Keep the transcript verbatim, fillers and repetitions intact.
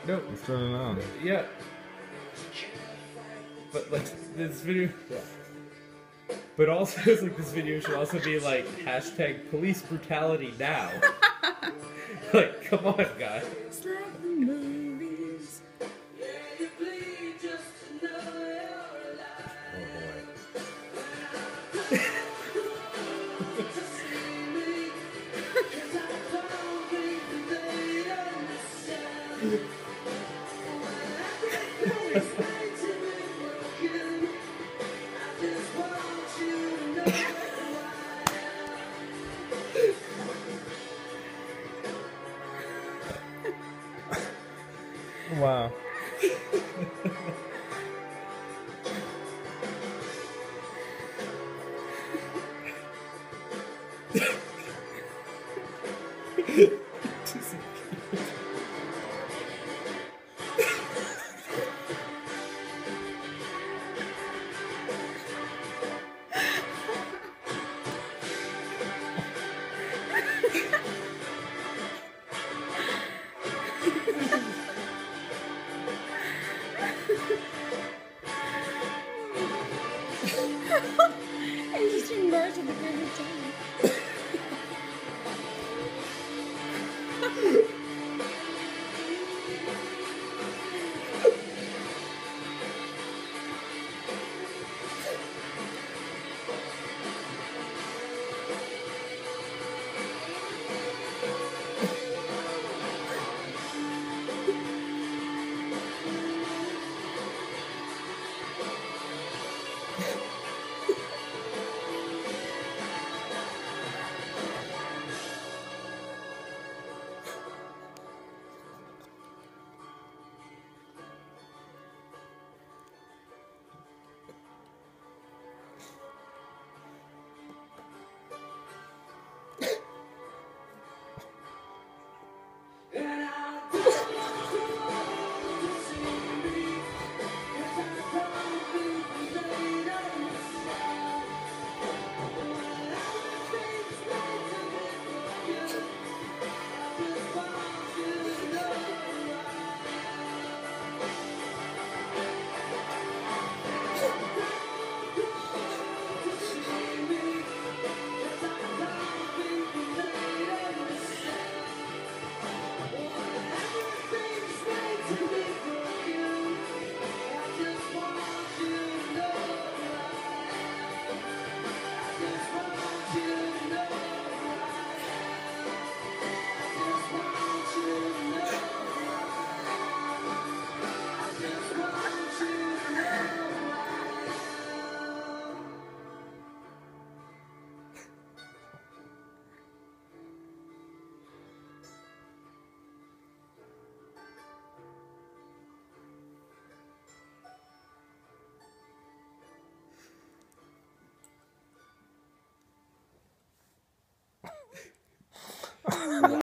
No. Let's turn it on. Yeah. But like this video. Yeah. But also, it's like this video should also be like hashtag police brutality now. Like, come on, guys. It's like the movies. Oh boy. Wow.